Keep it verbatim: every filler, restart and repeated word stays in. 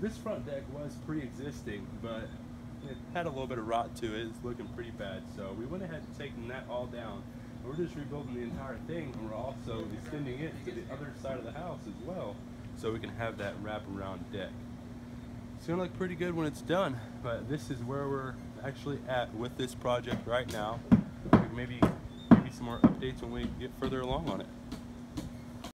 This front deck was pre-existing, but it had a little bit of rot to it. It's looking pretty bad, so we went ahead and taken that all down. We're just rebuilding the entire thing, and we're also extending it to the other side of the house as well, so we can have that wraparound deck. It's gonna look pretty good when it's done, but this is where we're actually at with this project right now. Maybe maybe some more updates when we get further along on it.